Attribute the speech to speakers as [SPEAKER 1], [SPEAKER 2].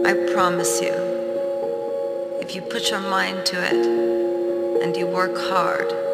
[SPEAKER 1] I promise you, if you put your mind to it and you work hard,